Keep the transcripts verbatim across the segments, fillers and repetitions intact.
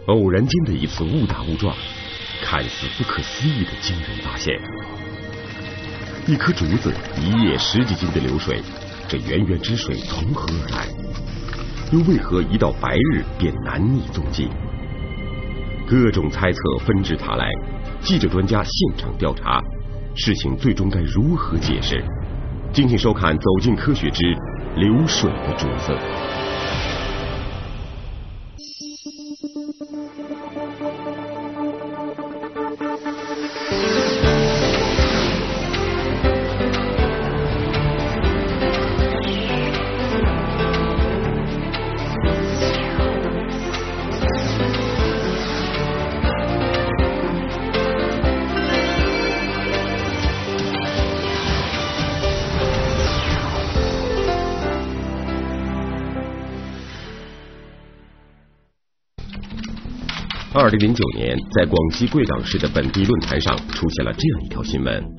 偶然间的一次误打误撞，看似不可思议的惊人发现。一颗竹子一夜十几斤的流水，这源源之水从何而来？又为何一到白日便难觅踪迹？各种猜测纷至沓来，记者专家现场调查，事情最终该如何解释？敬请收看《走进科学之流水的竹子》。二零零九年，在广西贵港市的本地论坛上出现了这样一条新闻。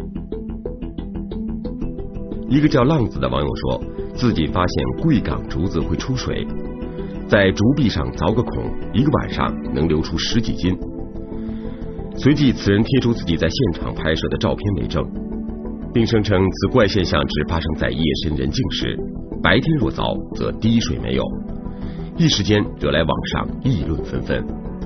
一个叫浪子的网友说，自己发现贵港竹子会出水，在竹壁上凿个孔，一个晚上能流出十几斤。随即，此人贴出自己在现场拍摄的照片为证，并声称此怪现象只发生在夜深人静时，白天若凿则滴水没有，一时间惹来网上议论纷纷。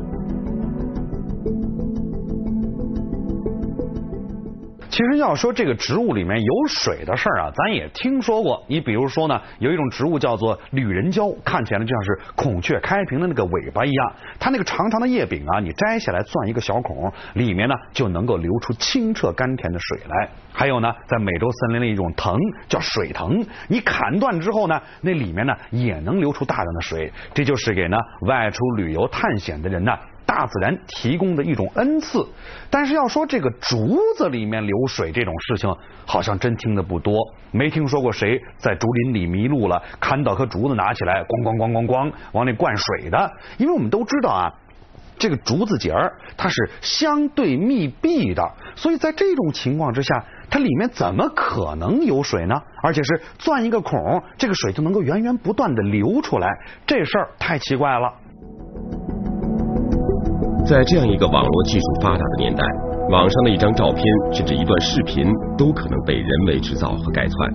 其实要说这个植物里面有水的事儿啊，咱也听说过。你比如说呢，有一种植物叫做旅人蕉，看起来就像是孔雀开屏的那个尾巴一样。它那个长长的叶柄啊，你摘下来钻一个小孔，里面呢就能够流出清澈甘甜的水来。还有呢，在美洲森林的一种藤叫水藤，你砍断之后呢，那里面呢也能流出大量的水。这就是给呢外出旅游探险的人呢，大自然提供的一种恩赐。但是要说这个竹子里面流水这种事情，好像真听得不多，没听说过谁在竹林里迷路了，砍倒颗竹子拿起来咣咣咣咣咣往里灌水的。因为我们都知道啊，这个竹子节儿它是相对密闭的，所以在这种情况之下，它里面怎么可能有水呢？而且是钻一个孔，这个水就能够源源不断的流出来，这事儿太奇怪了。 在这样一个网络技术发达的年代，网上的一张照片甚至一段视频都可能被人为制造和改窜。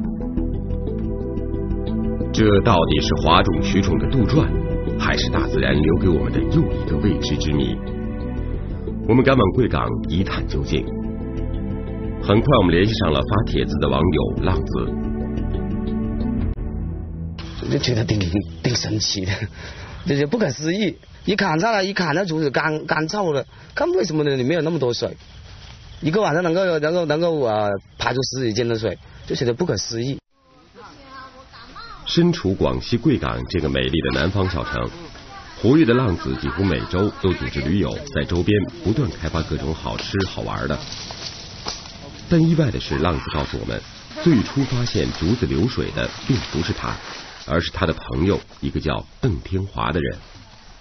这到底是哗众取宠的杜撰，还是大自然留给我们的又一个未知之谜？我们赶往贵港一探究竟。很快我们联系上了发帖子的网友浪子。 我就觉得挺挺神奇的，就是不可思议。一砍下来，一砍那竹子干干燥了，看为什么呢？里面有那么多水，一个晚上能够能够能够呃排出十几斤的水，就觉得不可思议。 身处广西贵港这个美丽的南方小城，活跃的浪子几乎每周都组织驴友在周边不断开发各种好吃好玩的。但意外的是，浪子告诉我们，最初发现竹子流水的并不是他，而是他的朋友，一个叫邓天华的人。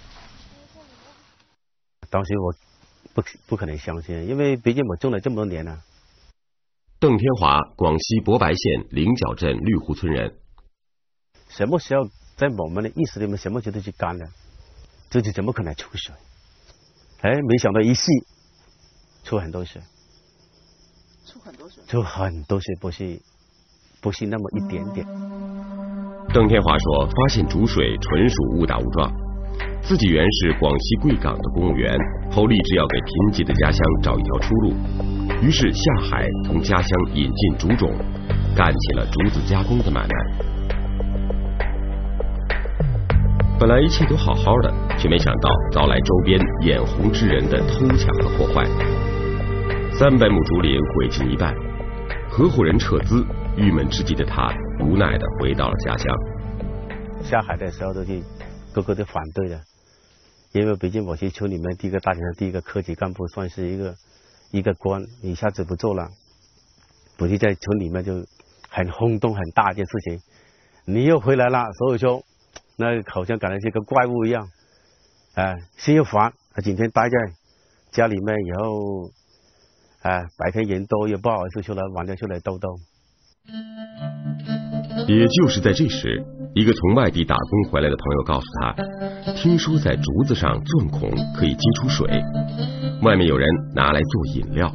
当时我不不可能相信，因为毕竟我种了这么多年了。 邓天华，广西博白县菱角镇绿湖村人。 什么时候在我们的意识里面，什么时候都去干了，这就怎么可能出水？哎，没想到一试出很多水， 出很多水， 出很多水，不是不是那么一点点。 邓天华说，发现竹水纯属误打误撞。自己原是广西贵港的公务员，后立志要给贫瘠的家乡找一条出路，于是下海从家乡引进竹种，干起了竹子加工的买卖。本来一切都好好的，却没想到遭来周边眼红之人的偷抢和破坏。三百亩竹林毁近一半，合伙人撤资，郁闷之极的他无奈地回到了家乡。 下海的时候都去个个都反对的，因为毕竟我是村里面第一个大学生，第一个科级干部，算是一个一个官，一下子不做了，不是在村里面就很轰动很大一件事情。你又回来了，所以说那好像感觉是个怪物一样，啊，心又烦，今天待在家里面以后，啊，白天人多又不好意思出来，晚上出来兜兜。 也就是在这时， 一个从外地打工回来的朋友告诉他，听说在竹子上钻孔可以接出水，外面有人拿来做饮料。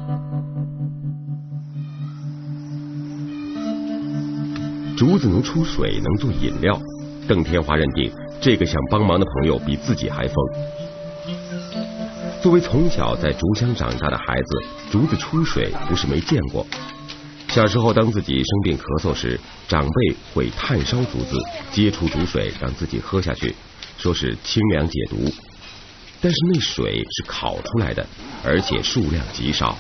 竹子能出水，能做饮料，邓天华认定这个想帮忙的朋友比自己还疯。作为从小在竹乡长大的孩子，竹子出水不是没见过。小时候，当自己生病咳嗽时，长辈会炭烧竹子，接触竹水让自己喝下去，说是清凉解毒。但是那水是烤出来的，而且数量极少。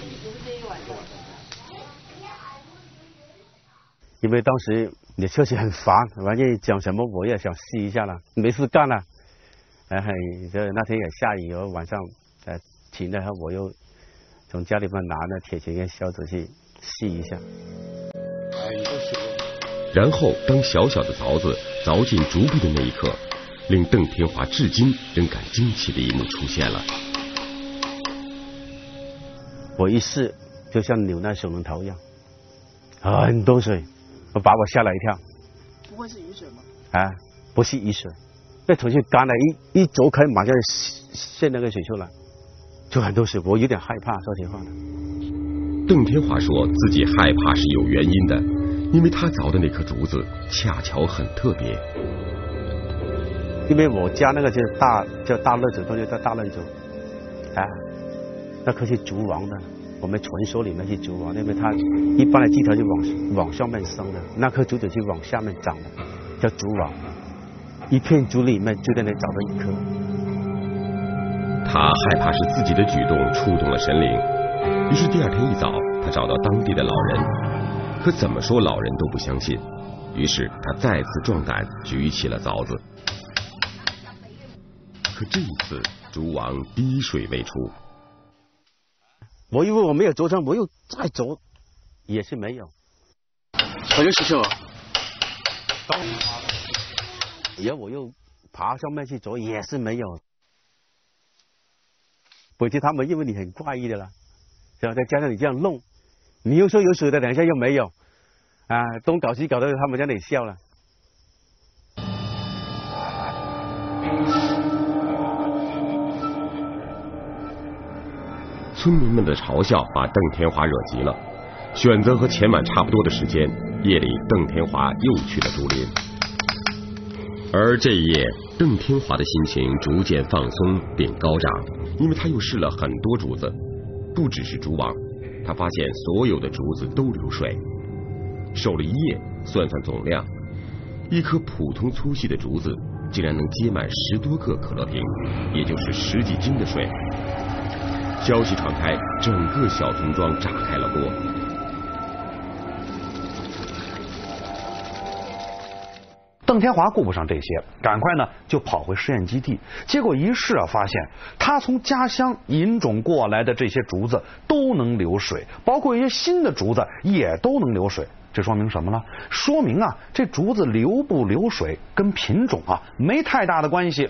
因为当时也确实很烦，反正讲什么我也想试一下了，没事干了。然后就那天也下雨，然后晚上呃停了，然后我又从家里面拿那铁钳跟削子去试一下。 然后当小小的凿子凿进竹壁的那一刻，令邓天华至今仍感惊奇的一幕出现了。 我一试，就像扭那水龙头一样，很多水，我把我吓了一跳。 不会是雨水吗？ 啊，不是雨水，那头就干了，一一凿开马上现那个水出来，就很多水，我有点害怕，说实话的。 邓天华说自己害怕是有原因的，因为他凿的那颗竹子恰巧很特别。 因为我家那个就是大叫大乐竹，东西叫大乐竹，啊，那颗是竹王的，我们传说里面是竹王，因为它一般的枝条是往往上面生的，那颗竹子是往下面长的，叫竹王。一片竹里面就在那找到一颗。 他害怕是自己的举动触动了神灵，于是第二天一早，他找到当地的老人，可怎么说老人都不相信，于是他再次壮胆，举起了凿子。可这一次，竹王滴水未出。 我以为我没有凿上，我又再凿，也是没有。 好像是什么？ 然后我又爬上面去凿，也是没有。回去他们认为你很怪异的了，然后再加上你这样弄，你又说有水的，等一下又没有，啊，东搞西搞的，他们在那里笑了。 村民们的嘲笑把邓天华惹急了，选择和前晚差不多的时间，夜里邓天华又去了竹林。而这一夜，邓天华的心情逐渐放松并高涨，因为他又试了很多竹子，不只是竹王，他发现所有的竹子都流水。守了一夜，算算总量，一颗普通粗细的竹子竟然能接满十多个可乐瓶，也就是十几斤的水。消息传开，整个小村庄炸开了锅。 邓天华顾不上这些，赶快呢就跑回实验基地。结果一试啊，发现他从家乡引种过来的这些竹子都能流水，包括一些新的竹子也都能流水。这说明什么呢？说明啊，这竹子流不流水跟品种啊没太大的关系。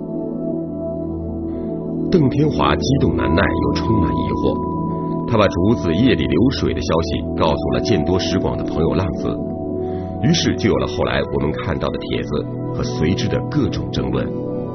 邓天华激动难耐，又充满疑惑。他把竹子夜里流水的消息告诉了见多识广的朋友浪子，于是就有了后来我们看到的帖子和随之的各种争论。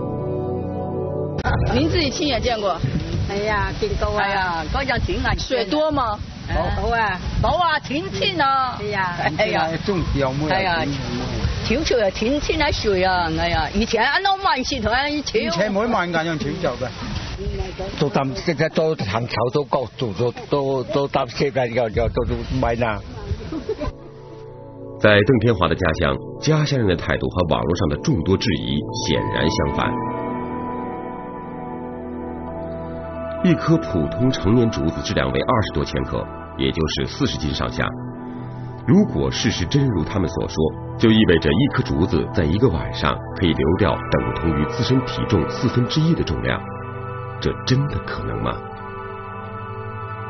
您自己亲眼见过？ 哎呀，見過啊！ 哎呀，嗰日挺危水多嗎？ 好好啊， 好啊，天天啊！ 哎呀， 哎呀， 種有冇？ 哎呀，跳出嚟天天喺水啊！哎呀，以前一攞萬線同一跳。 以前每萬人用跳走嘅。 都擔現在都行橋都高，都都都都擔現在要要都都買呢。 在邓天华的家乡，家乡人的态度和网络上的众多质疑显然相反。一颗普通成年竹子质量为二十多千克，也就是四十斤上下。如果事实真如他们所说，就意味着一颗竹子在一个晚上可以流掉等同于自身体重四分之一的重量，这真的可能吗？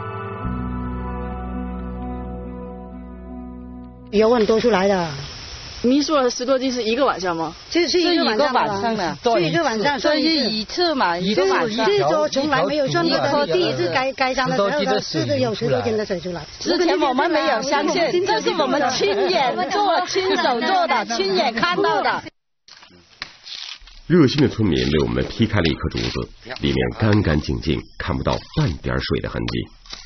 有很多出来的， 迷住了十多斤是一个晚上吗？ 这是一个晚上的， 是一个晚上， 所以一次嘛，一个晚上。 这周从来没有算过的，第一次开开张的时候，是有十多斤的水出来。 之前我们没有相信，这是我们亲眼做、亲手做的、亲眼看到的。 热心的村民为我们劈开了一颗竹子，里面干干净净，看不到半点水的痕迹。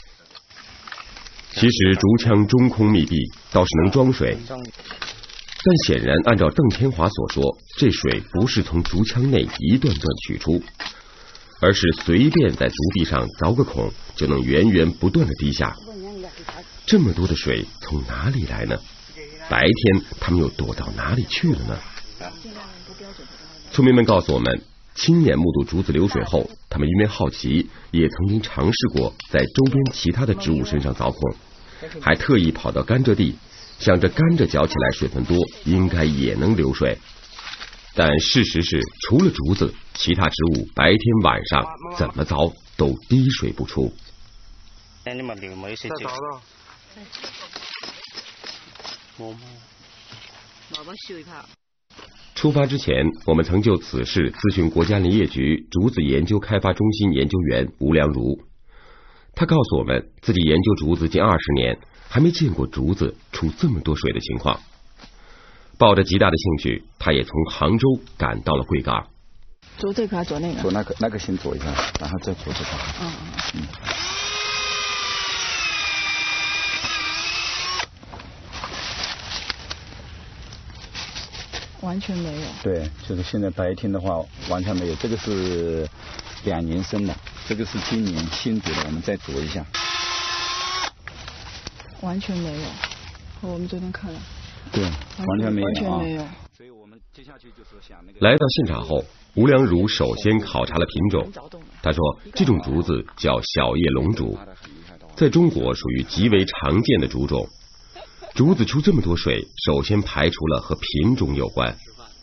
其实竹腔中空密闭，倒是能装水。但显然，按照邓天华所说，这水不是从竹腔内一段段取出，而是随便在竹壁上凿个孔，就能源源不断的滴下。这么多的水从哪里来呢？白天他们又躲到哪里去了呢？村民们告诉我们，亲眼目睹竹子流水后，他们因为好奇，也曾经尝试过在周边其他的植物身上凿孔，还特意跑到甘蔗地，想着甘蔗嚼起来水分多，应该也能流水。但事实是，除了竹子，其他植物白天晚上怎么凿都滴水不出。 你咪流冇水啫。冇。 冇乜水泡。 出发之前，我们曾就此事咨询国家林业局竹子研究开发中心研究员吴良如。他告诉我们，自己研究竹子近二十年，还没见过竹子出这么多水的情况。抱着极大的兴趣，他也从杭州赶到了贵港。 啄这个还是啄那个？ 啄那个，那个先啄一下，然后再啄这个。 嗯嗯。完全没有。 对，就是现在白天的话完全没有。这个是两年生的，这个是今年新煮的，我们再啄一下。 完全没有，和我们昨天看了。 对，完全没有。 完全没有。 所以我们接下去就是想那个。 来到现场后，吴良如首先考察了品种。他说，这种竹子叫小叶龙竹，在中国属于极为常见的竹种。竹子出这么多水，首先排除了和品种有关。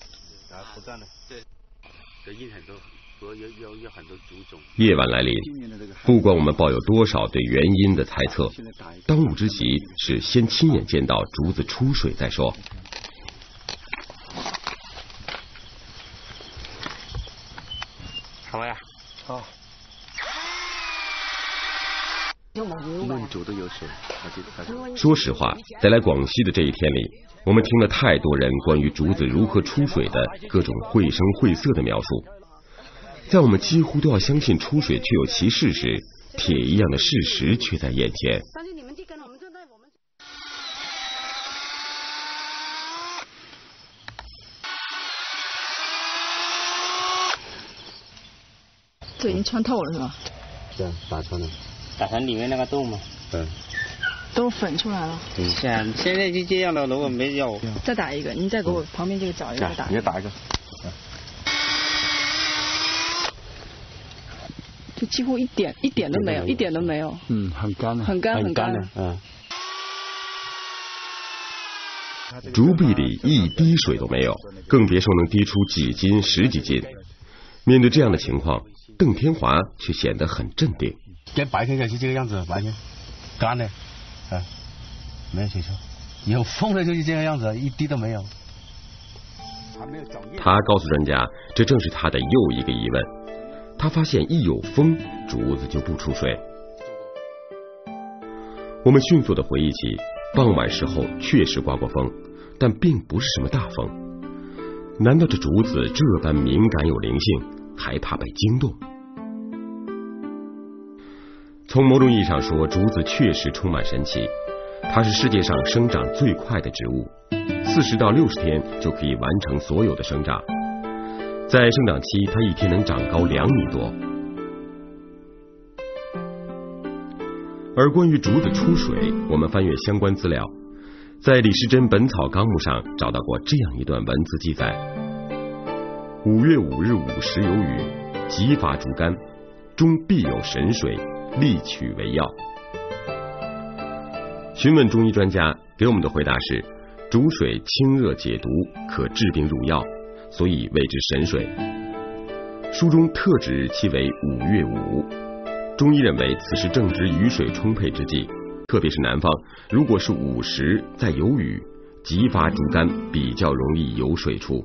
夜晚来临，不管我们抱有多少对原因的猜测，当务之急是先亲眼见到竹子出水再说。 好呀，好。 弄竹都有水。说实话，在来广西的这一天里，我们听了太多人关于竹子如何出水的各种绘声绘色的描述。在我们几乎都要相信出水确有其事时，铁一样的事实却在眼前。 这已经穿透了是吧？ 对，打穿了。打成里面那个洞嘛。嗯。 都粉出来了。 等一下，现在就这样了，如果没有。 再打一个，你再给我旁边这个找一个打。 你再打一个。 就几乎一点一点都没有，一点都没有。 嗯，很干的。 很干很干的。 嗯。 竹壁里一滴水都没有，更别说能滴出几斤十几斤。面对这样的情况，邓天华却显得很镇定。 跟白天就是这个样子，白天干的，啊，没有水出，有风的就是这个样子，一滴都没有。 他告诉专家，这正是他的又一个疑问。他发现一有风，竹子就不出水。我们迅速的回忆起，傍晚时候确实刮过风，但并不是什么大风。难道这竹子这般敏感有灵性，还怕被惊动？从某种意义上说，竹子确实充满神奇。它是世界上生长最快的植物，四十到六十天就可以完成所有的生长。在生长期，它一天能长高两米多。而关于竹子出水，我们翻阅相关资料，在李时珍《本草纲目》上找到过这样一段文字记载：五月五日午时有雨，即伐竹竿，中必有神水，力取为药。询问中医专家，给我们的回答是：竹水清热解毒，可治病入药，所以谓之神水。书中特指日期为五月五，中医认为此时正值雨水充沛之际，特别是南方，如果是午时再有雨， 急发竹竿比较容易有水出。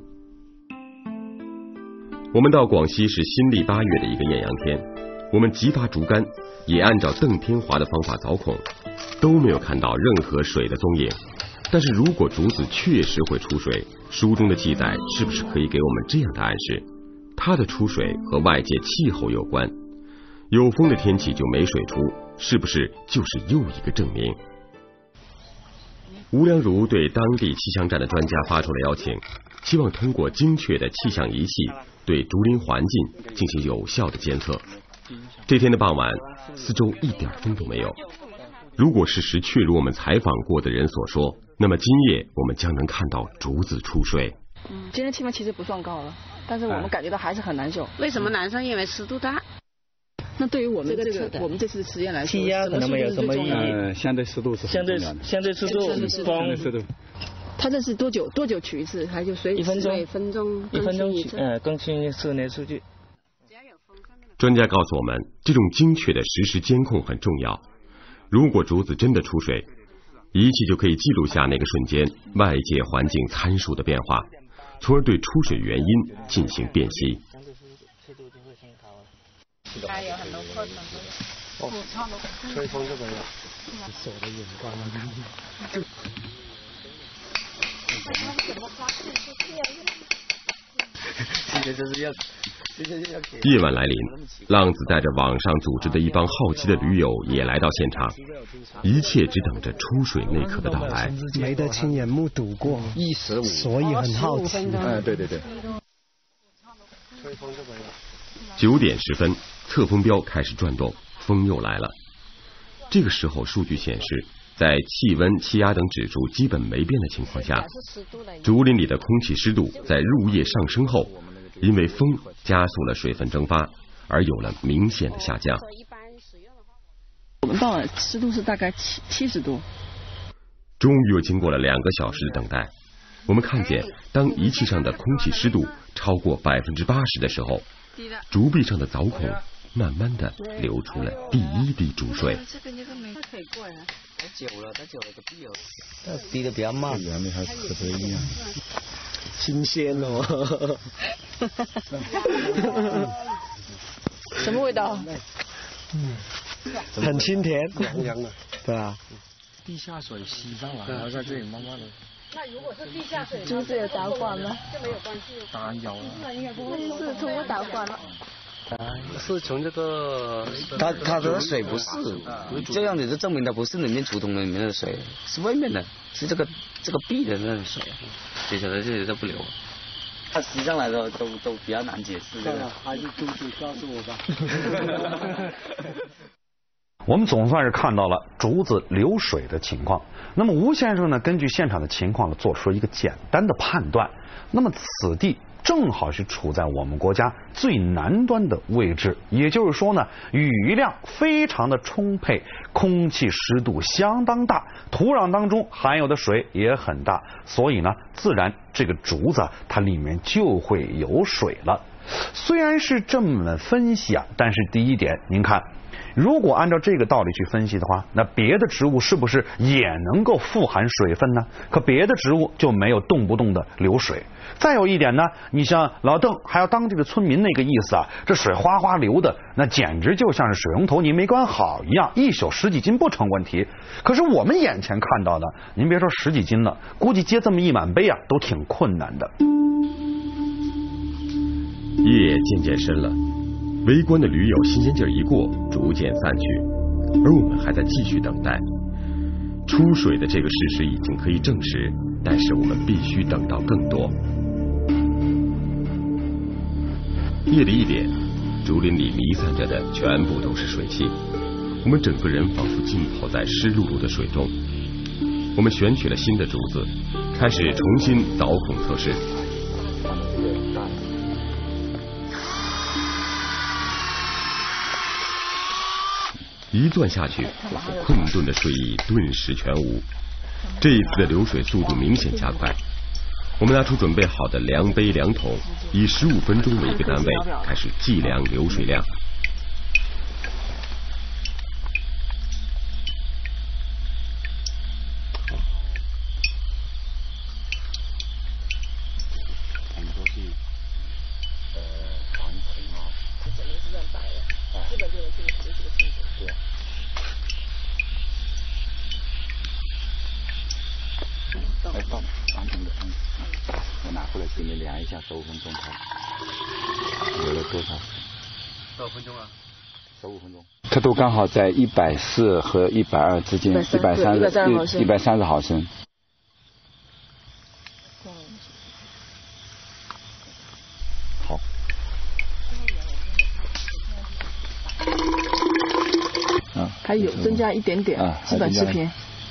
我们到广西是新历八月的一个艳阳天，我们急发竹竿，也按照邓天华的方法凿孔，都没有看到任何水的踪影。但是如果竹子确实会出水，书中的记载是不是可以给我们这样的暗示？它的出水和外界气候有关，有风的天气就没水出，是不是就是又一个证明？吴良如对当地气象站的专家发出了邀请，希望通过精确的气象仪器对竹林环境进行有效的监测。这天的傍晚，四周一点风都没有。如果事实确如我们采访过的人所说，那么今夜我们将能看到竹子出水。 嗯，今天气温其实不算高了，但是我们感觉到还是很难受。 为什么难受？因为湿度大。 那对于我们这个我们这次实验来说， 气压可能没有什么意义。 呃，相对湿度是相对相对湿度光湿度。 它这是多久多久取一次？还就随一分钟一分钟一分钟取呃更新室内数据。 专家告诉我们，这种精确的实时监控很重要。如果竹子真的出水，仪器就可以记录下那个瞬间外界环境参数的变化，从而对出水原因进行辨析。 还有很多课程都有。哦， 吹风这个手的眼光啊。今天就是要。 夜晚来临，浪子带着网上组织的一帮好奇的驴友也来到现场，一切只等着出水那刻的到来。 没得亲眼目睹过， 一十五， 所以很好奇。 哎，对对对。 九点十分，测风标开始转动，风又来了。这个时候，数据显示，在气温、气压等指数基本没变的情况下，竹林里的空气湿度在入夜上升后，因为风加速了水分蒸发，而有了明显的下降。 我们到了湿度是大概七七十度。 终于又经过了两个小时的等待，我们看见，当仪器上的空气湿度超过百分之八十的时候，竹壁上的凿孔慢慢的流出了第一滴竹水。 太久了，太久了，都滴了。它滴的比较慢。 原来还和这一样。 新鲜哦。 什么味道？ 嗯，很清甜，凉凉的，对吧？ 地下水吸上来，然后在这里慢慢的。 那如果是地下水， 竹子有导管吗？ 就没有关系。 当然有了。 是通过导管了。 是从这个，它它的水不是这样子，就证明它不是里面竹筒里面的水，是外面的，是这个这个壁的那种水，接下来这里都不流。它吸上来的都都比较难解释。 这个还是竹子告诉我吧。 我们总算是看到了竹子流水的情况。那么吴先生呢，根据现场的情况呢，做出了一个简单的判断。那么此地正好是处在我们国家最南端的位置，也就是说呢，雨量非常的充沛，空气湿度相当大，土壤当中含有的水也很大，所以呢，自然这个竹子它里面就会有水了。虽然是这么分析啊，但是第一点，您看，如果按照这个道理去分析的话，那别的植物是不是也能够富含水分呢？可别的植物就没有动不动的流水。再有一点呢，你像老邓还有当地的村民那个意思啊，这水哗哗流的，那简直就像是水龙头您没关好一样，一宿十几斤不成问题。可是我们眼前看到的，您别说十几斤了，估计接这么一满杯啊，都挺困难的。 夜渐渐深了，围观的驴友新鲜劲儿一过，逐渐散去，而我们还在继续等待。出水的这个事实已经可以证实，但是我们必须等到更多。夜里一点，竹林里弥散着的全部都是水汽，我们整个人仿佛浸泡在湿漉漉的水中。我们选取了新的竹子，开始重新凿孔测试。一钻下去，困顿的睡意顿时全无。这一次的流水速度明显加快。我们拿出准备好的量杯量筒，以十五分钟为一个单位，开始计量流水量。 一下，十五分钟它流了多少水？ 多少分钟啊？ 十五分钟。它都刚好在一百四和一百二之间，一百三十，一百三十毫升。好。 啊，还有增加一点点， 啊、 基本视频。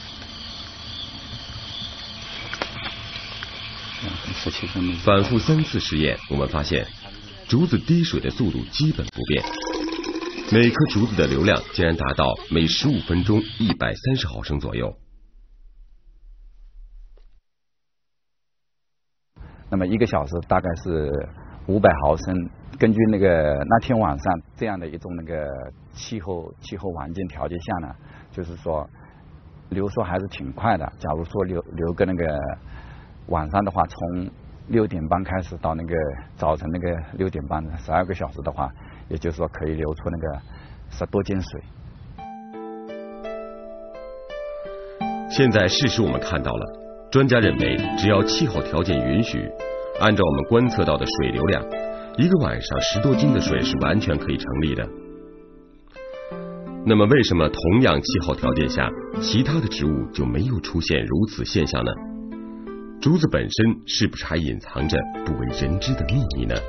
反复三次实验，我们发现竹子滴水的速度基本不变，每颗竹子的流量竟然达到每十五分钟一百三十毫升左右。 那么一个小时大概是五百毫升。根据那个那天晚上这样的一种那个气候气候环境条件下呢，就是说流速还是挺快的。假如说流流个那个晚上的话，从六点半开始到那个早晨那个六点半，十二个小时的话，也就是说可以流出那个十多斤水。 现在事实我们看到了，专家认为只要气候条件允许，按照我们观测到的水流量，一个晚上十多斤的水是完全可以成立的。那么为什么同样气候条件下，其他的植物就没有出现如此现象呢？竹子本身是不是还隐藏着不为人知的秘密呢？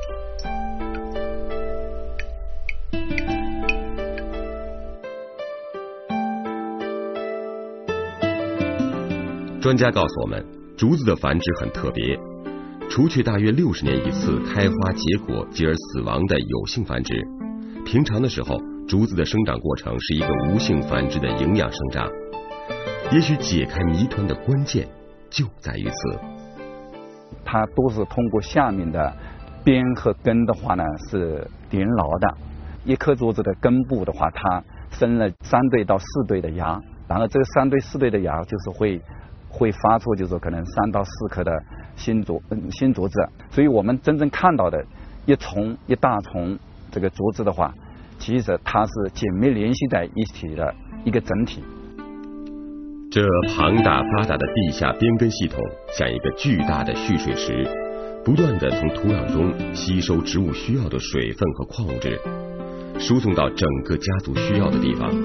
专家告诉我们，竹子的繁殖很特别，除去大约六十年一次开花结果继而死亡的有性繁殖，平常的时候，竹子的生长过程是一个无性繁殖的营养生长。也许解开谜团的关键就在于此。 它都是通过下面的边和根的话呢是连牢的。一颗竹子的根部的话，它生了三对到四对的芽，然后这三对四对的芽就是会会发出就是可能三到四颗的新竹嗯新竹子。所以我们真正看到的一丛一大丛这个竹子的话，其实它是紧密联系在一起的一个整体。 这庞大发达的地下边根系统像一个巨大的蓄水池，不断的从土壤中吸收植物需要的水分和矿物质，输送到整个家族需要的地方。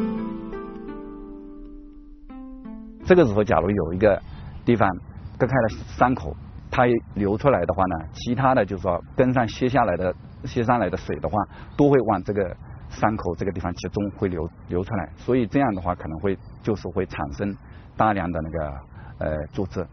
这个时候假如有一个地方割开了伤口，它流出来的话呢，其他的就是说根上歇下来的歇上来的水的话，都会往这个伤口这个地方集中会流流出来，所以这样的话可能会就是会产生大量的那个呃竹子。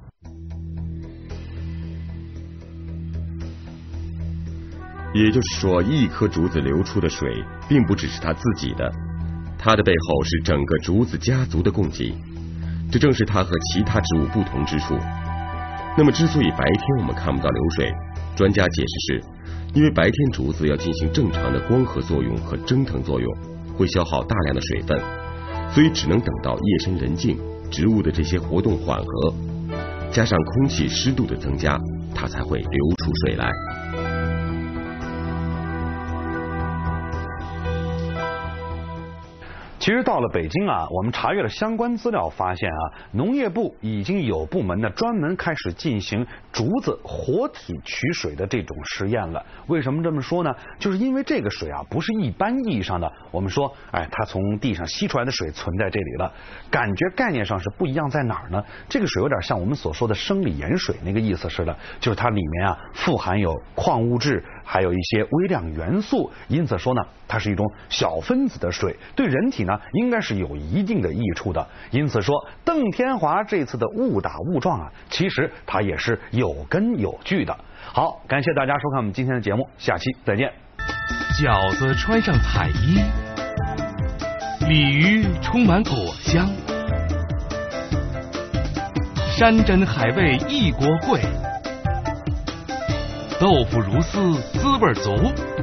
也就是说，一颗竹子流出的水并不只是它自己的，它的背后是整个竹子家族的供给，这正是它和其他植物不同之处。那么之所以白天我们看不到流水，专家解释是因为白天竹子要进行正常的光合作用和蒸腾作用，会消耗大量的水分，所以只能等到夜深人静，植物的这些活动缓和，加上空气湿度的增加，它才会流出水来。 其实到了北京啊，我们查阅了相关资料，发现啊，农业部已经有部门呢专门开始进行竹子活体取水的这种实验了。为什么这么说呢？就是因为这个水啊，不是一般意义上的我们说，哎，它从地上吸出来的水存在这里了，感觉概念上是不一样。在哪儿呢？这个水有点像我们所说的生理盐水那个意思似的，就是它里面啊富含有矿物质，还有一些微量元素，因此说呢，它是一种小分子的水，对人体呢应该是有一定的益处的。因此说，邓天华这次的误打误撞啊，其实它也是有根有据的。好，感谢大家收看我们今天的节目，下期再见。 饺子穿上彩衣，鲤鱼充满果香，山珍海味一锅烩，豆腐如丝滋味足。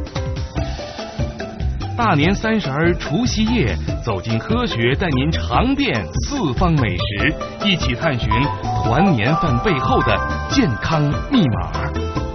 大年三十儿除夕夜，走进科学，带您尝遍四方美食，一起探寻团年饭背后的健康密码。